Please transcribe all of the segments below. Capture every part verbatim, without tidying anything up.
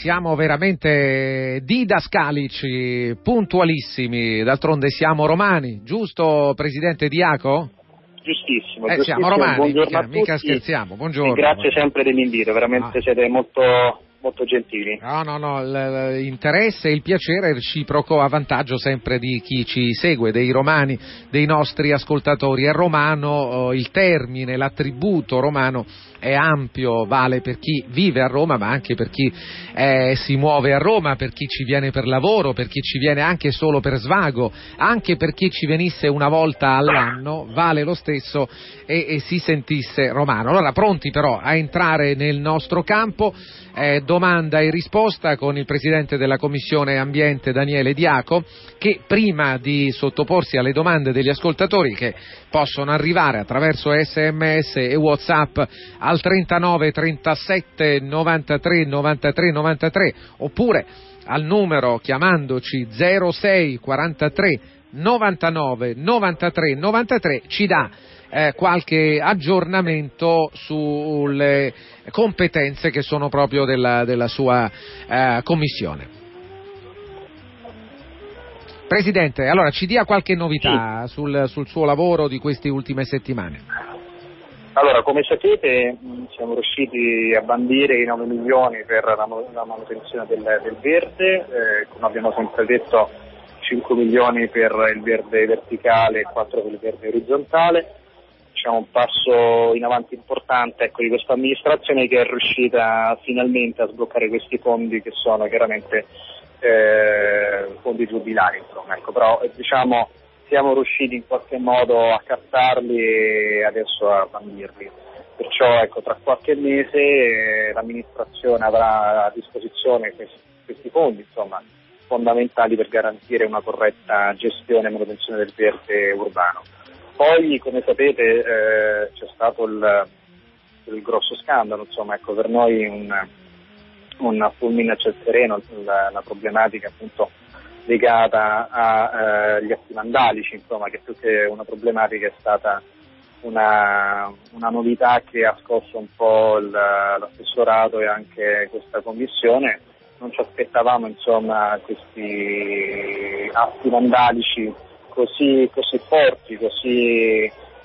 siamo veramente didascalici, puntualissimi, d'altronde siamo romani, giusto Presidente Diaco? Giustissimo, eh, giustissimo. Siamo romani, Buongiorno mica, a tutti. mica scherziamo, buongiorno. E grazie buongiorno. sempre dell'invito, veramente ah. siete molto... molto gentili. No, no, no, l'interesse e il piacere è reciproco a vantaggio sempre di chi ci segue, dei romani, dei nostri ascoltatori. È romano, il termine, l'attributo romano è ampio, vale per chi vive a Roma, ma anche per chi eh, si muove a Roma, per chi ci viene per lavoro, per chi ci viene anche solo per svago, anche per chi ci venisse una volta all'anno, vale lo stesso e, e si sentisse romano. Allora, pronti però a entrare nel nostro campo, eh, domanda e risposta con il Presidente della Commissione Ambiente Daniele Diaco, che prima di sottoporsi alle domande degli ascoltatori che possono arrivare attraverso sms e WhatsApp al trentanove trentasette novantatré novantatré novantatré oppure al numero chiamandoci zero sei quarantatré novantanove novantatré novantatré ci dà eh, qualche aggiornamento sulle competenze che sono proprio della, della sua eh, commissione. Presidente, allora ci dia qualche novità sì. sul, sul suo lavoro di queste ultime settimane. Allora, come sapete siamo riusciti a bandire i nove milioni per la, la manutenzione del, del verde, eh, come abbiamo sempre detto cinque milioni per il verde verticale e quattro per il verde orizzontale. Diciamo un passo in avanti importante ecco, di questa amministrazione che è riuscita finalmente a sbloccare questi fondi che sono chiaramente eh, fondi giubilari, insomma, ecco, però diciamo siamo riusciti in qualche modo a captarli e adesso a bandirli. Perciò ecco, tra qualche mese eh, l'amministrazione avrà a disposizione questi, questi fondi, insomma, fondamentali per garantire una corretta gestione e manutenzione del verde urbano. Poi, come sapete, eh, c'è stato il, il grosso scandalo, insomma, ecco, per noi un, un fulmine a ciel sereno, la, la problematica appunto legata agli eh, atti vandalici, insomma, che più che una problematica è stata una, una novità che ha scosso un po' il, l'assessorato e anche questa commissione. Non ci aspettavamo, insomma, questi atti vandalici così, così forti, così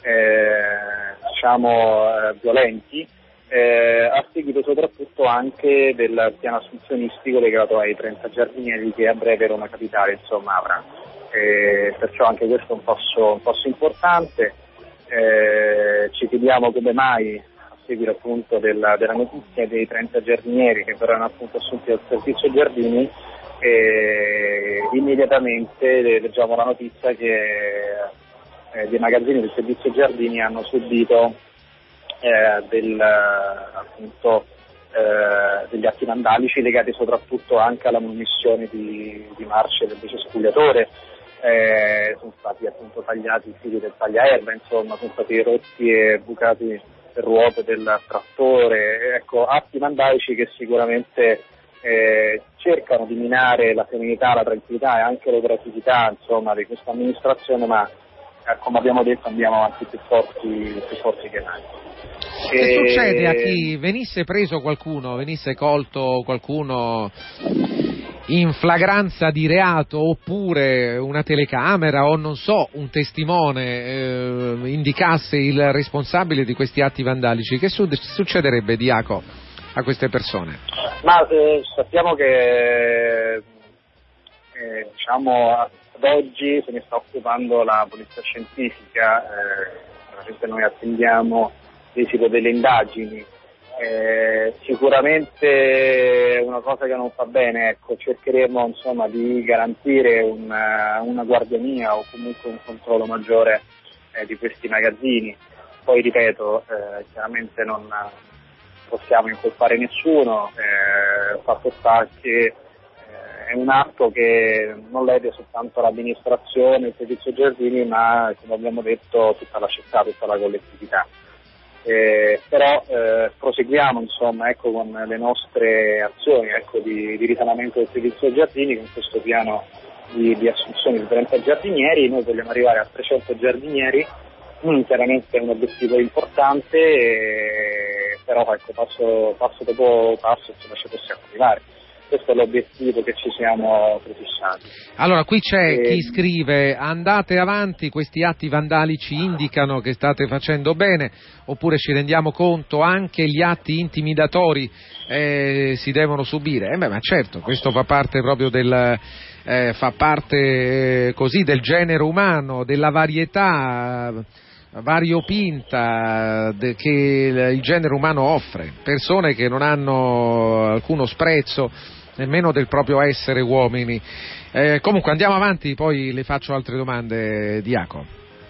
eh, diciamo eh, violenti, eh, a seguito soprattutto anche del piano assunzionistico legato ai trenta giardinieri che a breve Roma Capitale insomma avrà. Eh, perciò anche questo è un passo, un passo importante. Eh, ci chiediamo come mai, a seguito appunto della, della notizia dei trenta giardinieri che verranno appunto assunti dal servizio giardini, e immediatamente leggiamo la notizia che eh, dei magazzini del servizio giardini hanno subito eh, del, appunto, eh, degli atti vandalici legati soprattutto anche alla munizione di, di marce del decespugliatore. Eh, sono stati appunto tagliati i fili del tagliaerba, insomma sono stati rotti e bucati le ruote del trattore, ecco, atti vandalici che sicuramente Eh, cercano di minare la serenità, la tranquillità e anche l'operatività insomma di questa amministrazione, ma eh, come abbiamo detto andiamo avanti più forti, più forti che mai. Che e... succede a chi venisse preso qualcuno, venisse colto qualcuno in flagranza di reato, oppure una telecamera o non so, un testimone eh, indicasse il responsabile di questi atti vandalici? Che su- succederebbe, Diaco, a queste persone? Ma eh, sappiamo che eh, diciamo ad oggi se ne sta occupando la polizia scientifica, eh, noi attendiamo l'esito delle indagini. Eh, sicuramente una cosa che non fa bene, ecco, cercheremo insomma di garantire una, una guardiania o comunque un controllo maggiore eh, di questi magazzini. Poi ripeto, eh, chiaramente non possiamo incolpare nessuno, eh, il fatto sta che eh, è un atto che non lede soltanto l'amministrazione, il servizio giardini, ma come abbiamo detto tutta la città, tutta la collettività. Eh, però eh, proseguiamo insomma ecco con le nostre azioni ecco, di, di risanamento del servizio giardini con questo piano di, di assunzione di trenta giardinieri. Noi vogliamo arrivare a trecento giardinieri, mm, chiaramente è un obiettivo importante, eh, però ecco, passo, passo dopo passo insomma, ci possiamo arrivare. questo è l'obiettivo che ci siamo prefissati. Allora, qui c'è e... chi scrive: andate avanti, questi atti vandalici indicano che state facendo bene, oppure ci rendiamo conto anche gli atti intimidatori eh, si devono subire? Eh beh, ma certo, questo fa parte proprio del eh, fa parte eh, così del genere umano, della varietà variopinta de, che il genere umano offre, persone che non hanno alcuno sprezzo nemmeno del proprio essere uomini. Eh, comunque andiamo avanti, poi le faccio altre domande, Diaco.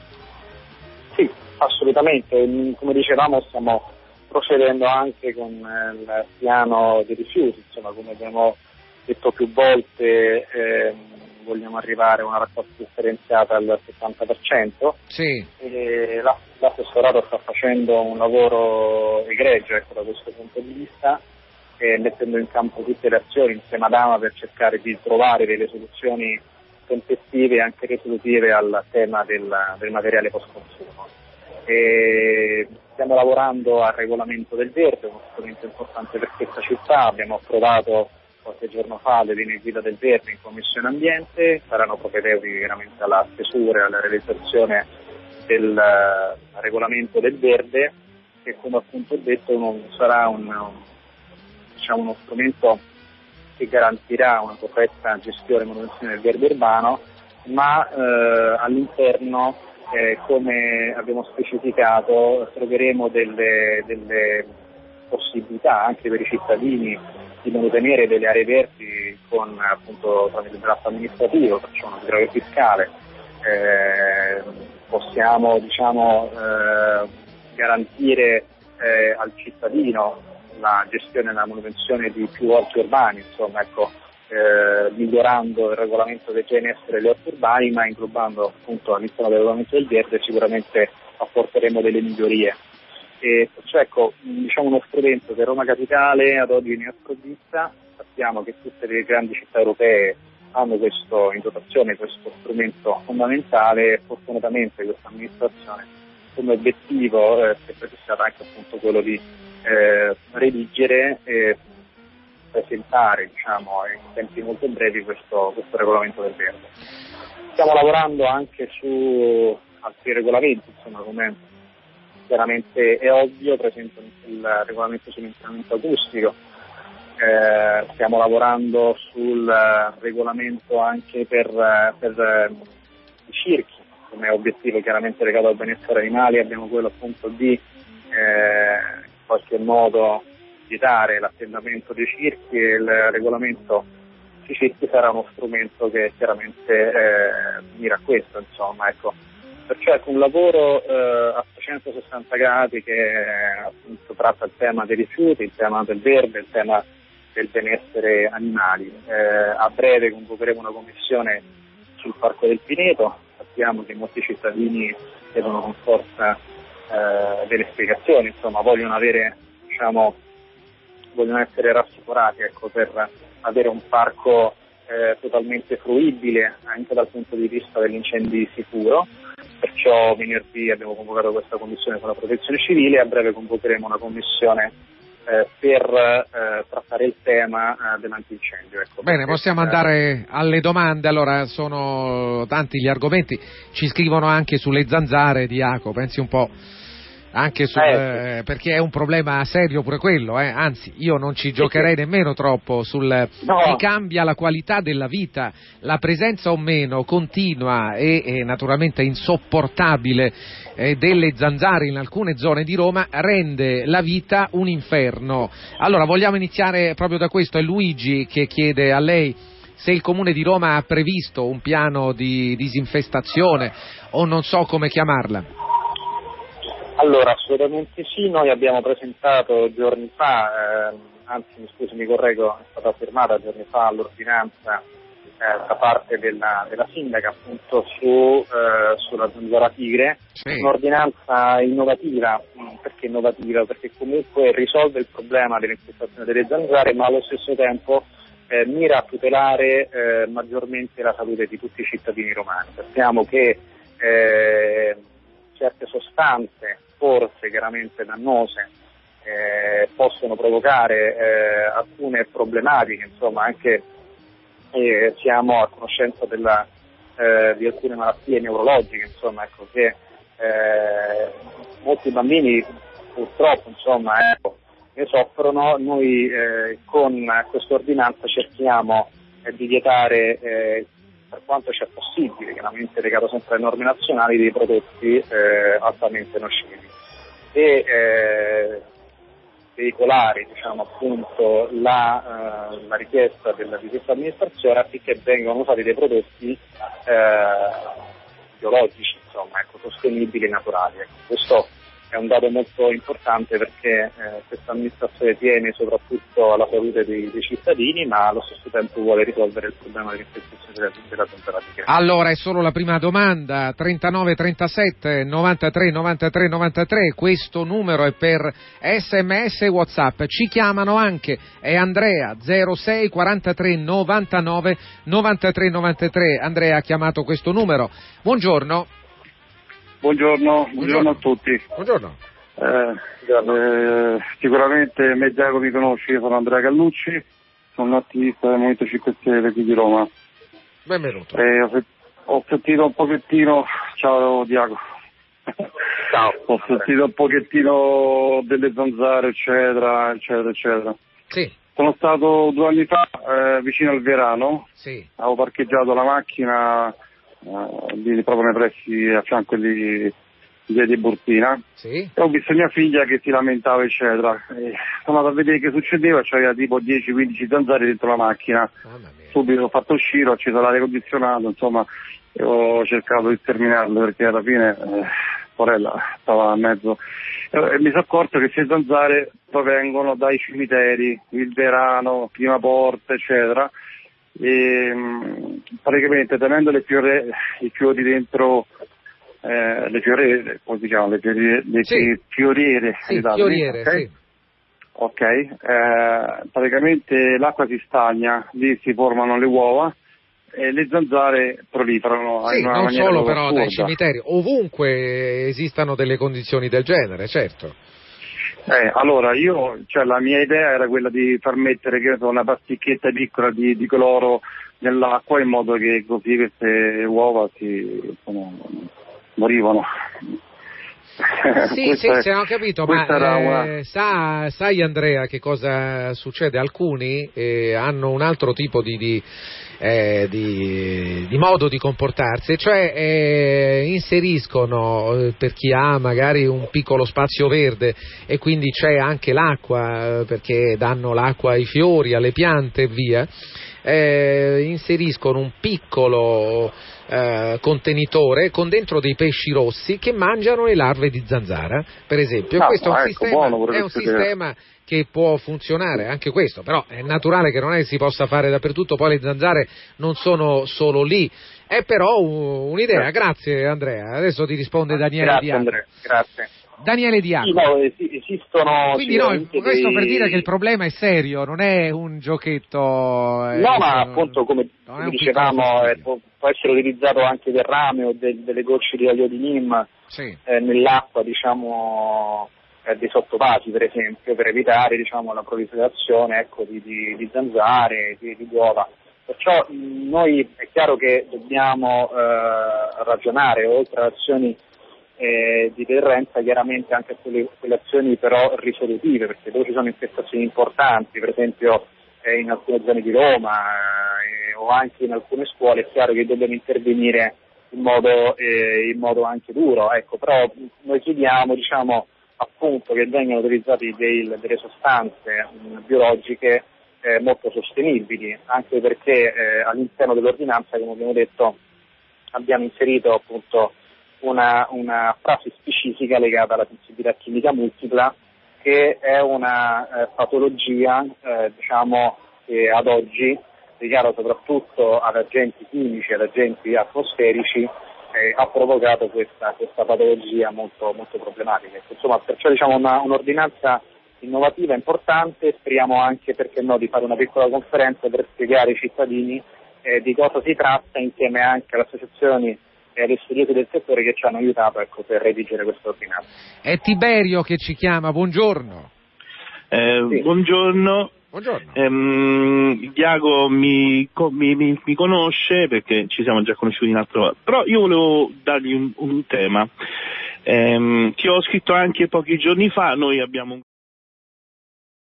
Sì, assolutamente, come dicevamo stiamo procedendo anche con il piano dei rifiuti, insomma come abbiamo detto più volte eh, vogliamo arrivare a una raccolta differenziata al settanta per cento. Sì. E l'assessorato sta facendo un lavoro egregio, ecco, da questo punto di vista, eh, mettendo in campo tutte le azioni insieme ad Ama per cercare di trovare delle soluzioni tempestive e anche risolutive al tema del, del materiale post-consumo. E stiamo lavorando al regolamento del verde, uno strumento importante per questa città. Abbiamo approvato qualche giorno fa le linee guida del verde in Commissione Ambiente, saranno propedeutiche chiaramente alla stesura e alla realizzazione del uh, regolamento del verde, che come appunto ho detto non sarà un, un, diciamo uno strumento che garantirà una corretta gestione e manutenzione del verde urbano, ma uh, all'interno, eh, come abbiamo specificato, troveremo delle, delle possibilità anche per i cittadini di mantenere delle aree verdi con appunto tramite il draft amministrativo, facciamo una grave fiscale, eh, possiamo diciamo eh, garantire eh, al cittadino la gestione e la manutenzione di più orti urbani, insomma ecco, eh, migliorando il regolamento dei G N S degli orti urbani, ma inglobando appunto all'interno del regolamento del verde sicuramente apporteremo delle migliorie. E cioè, ecco, diciamo uno strumento che Roma Capitale ad oggi ne ha sprovvista. Sappiamo che tutte le grandi città europee hanno questo in dotazione questo strumento fondamentale e fortunatamente questa amministrazione come obiettivo eh, si è prefissata anche appunto quello di eh, redigere e presentare diciamo in tempi molto brevi questo, questo regolamento del verde. Stiamo lavorando anche su altri regolamenti, insomma come chiaramente è ovvio, per esempio il regolamento sull'inquinamento acustico, eh, stiamo lavorando sul regolamento anche per, per i circhi, come obiettivo chiaramente legato al benessere animali, abbiamo quello appunto di eh, in qualche modo vietare l'attendamento dei circhi e il regolamento sui circhi sarà uno strumento che chiaramente eh, mira a questo, insomma, ecco. Perciò è un lavoro eh, a trecentosessanta gradi che eh, appunto tratta il tema dei rifiuti, il tema del verde, il tema del benessere animali. Eh, a breve convocheremo una commissione sul Parco del Pineto, sappiamo che molti cittadini chiedono con forza eh, delle spiegazioni, insomma vogliono avere, diciamo, vogliono essere rassicurati ecco, per avere un parco eh, totalmente fruibile anche dal punto di vista degli incendi sicuro. Perciò venerdì abbiamo convocato questa commissione con la protezione civile e a breve convocheremo una commissione eh, per eh, trattare il tema eh, dell'antincendio. Ecco, Bene, possiamo andare alle domande. Allora, sono tanti gli argomenti, ci scrivono anche sulle zanzare, Diaco, pensi un po'. Anche sul, eh, eh, perché è un problema serio pure quello, eh? Anzi io non ci giocherei sì, nemmeno troppo sul no. si cambia la qualità della vita, la presenza o meno continua e, e naturalmente insopportabile eh, delle zanzare in alcune zone di Roma rende la vita un inferno. Allora vogliamo iniziare proprio da questo, è Luigi che chiede a lei se il Comune di Roma ha previsto un piano di disinfestazione o non so come chiamarla. Allora, assolutamente sì, noi abbiamo presentato giorni fa, eh, anzi mi scusi mi correggo, è stata firmata giorni fa l'ordinanza eh, da parte della, della sindaca appunto su, eh, sulla zanzara tigre, sì. Un'ordinanza innovativa, perché innovativa? Perché comunque risolve il problema dell'infestazione delle zanzare ma allo stesso tempo eh, mira a tutelare eh, maggiormente la salute di tutti i cittadini romani. Sappiamo che eh, certe sostanze forse chiaramente dannose eh, possono provocare eh, alcune problematiche, insomma anche eh, siamo a conoscenza della, eh, di alcune malattie neurologiche, insomma ecco che eh, molti bambini purtroppo insomma ecco, ne soffrono. Noi eh, con questa ordinanza cerchiamo eh, di vietare eh, per quanto c'è possibile, chiaramente legato sempre alle norme nazionali, dei prodotti eh, altamente nocivi e eh, veicolare diciamo appunto la, eh, la richiesta della, di questa amministrazione affinché vengano usati dei prodotti eh, biologici, insomma ecco, sostenibili e naturali. Ecco, questo è un dato molto importante perché eh, questa amministrazione tiene soprattutto alla salute dei, dei cittadini, ma allo stesso tempo vuole risolvere il problema dell'infestazione della, della temperatura. Allora è solo la prima domanda, trentanove trentasette novantatré novantatré novantatré, questo numero è per sms e WhatsApp, ci chiamano anche, è Andrea zero sei quarantatré novantanove novantatré novantatré, Andrea ha chiamato questo numero, buongiorno. Buongiorno, buongiorno a tutti. Buongiorno. Eh, eh, sicuramente me Giacomo mi conosci, io sono Andrea Gallucci, sono un attivista del Movimento cinque Stelle qui di Roma. Benvenuto. Eh, ho, ho sentito un pochettino, ciao Diaco, Ciao. ho sentito un pochettino delle zanzare eccetera, eccetera, eccetera. Sì. Sono stato due anni fa eh, vicino al Verano, Sì. avevo parcheggiato la macchina Uh, lì proprio nei pressi a fianco di via di Burtina, sì. E ho visto mia figlia che si lamentava eccetera e sono andato a vedere che succedeva, c'aveva tipo dieci quindici zanzare dentro la macchina. Subito ho fatto uscire, ho acceso l'aria condizionato, insomma, e ho cercato di sterminarlo perché alla fine eh, sorella stava a mezzo e, e mi sono accorto che queste zanzare provengono dai cimiteri, il Verano, Prima Porta eccetera. E praticamente tenendo le fiore, i fiori dentro eh, le fioriere, come si chiamano, le fioriere, le sì. fioriere, sì, esatto, fioriere ok, sì. Ok, eh, praticamente l'acqua si stagna, lì si formano le uova e le zanzare proliferano sì, in una non maniera solo però assurda. nei cimiteri, ovunque esistano delle condizioni del genere, certo. Eh, allora io, cioè la mia idea era quella di far mettere che so, una pasticchetta piccola di, di cloro nell'acqua in modo che così queste uova si insomma, morivano. Sì, sì, è, sì, ho capito, ma una... eh, sa, sai Andrea che cosa succede? Alcuni eh, hanno un altro tipo di, di, eh, di, di modo di comportarsi, cioè eh, inseriscono, eh, per chi ha magari un piccolo spazio verde e quindi c'è anche l'acqua, perché danno l'acqua ai fiori, alle piante e via, eh, inseriscono un piccolo eh, contenitore con dentro dei pesci rossi che mangiano le larve di zanzara, per esempio. No, questo è un, ecco, sistema, buono, è un sistema che può funzionare, anche questo, però è naturale che non è che si possa fare dappertutto, poi le zanzare non sono solo lì, è però un'idea. Grazie Andrea, adesso ti risponde Daniele Grazie Diaco. Andrea, grazie. Daniele Diaco. Sì, no, esistono quindi no, questo dei... per dire che il problema è serio, non è un giochetto. No, eh, ma appunto come dicevamo eh, può, può essere utilizzato anche del rame o del, delle gocce di olio di neem sì. eh, nell'acqua, diciamo, eh, dei sottopasi per esempio, per evitare diciamo la proliferazione ecco, di, di, di zanzare, di, di uova. Perciò mh, noi è chiaro che dobbiamo eh, ragionare oltre ad azioni Eh, di deterrenza chiaramente anche quelle, quelle azioni però risolutive, perché dove ci sono infestazioni importanti, per esempio eh, in alcune zone di Roma eh, o anche in alcune scuole, è chiaro che dobbiamo intervenire in modo, eh, in modo anche duro, ecco, però noi chiediamo diciamo appunto che vengano utilizzate delle sostanze mh, biologiche eh, molto sostenibili, anche perché eh, all'interno dell'ordinanza, come abbiamo detto, abbiamo inserito appunto Una, una frase specifica legata alla sensibilità chimica multipla, che è una eh, patologia eh, diciamo che ad oggi, legata soprattutto ad agenti chimici, ad agenti atmosferici, eh, ha provocato questa, questa patologia molto, molto problematica. Insomma, perciò diciamo una, un'ordinanza innovativa, importante, speriamo anche, perché no, di fare una piccola conferenza per spiegare ai cittadini eh, di cosa si tratta, insieme anche alle associazioni e agli studiosi del settore che ci hanno aiutato ecco, per redigere questo ordinanza. È Tiberio che ci chiama, buongiorno. Eh, sì. Buongiorno. Buongiorno. Ehm, Diago mi, mi, mi, mi conosce perché ci siamo già conosciuti in altro, però io volevo dargli un, un tema. Ehm, ti ho scritto anche pochi giorni fa, noi abbiamo un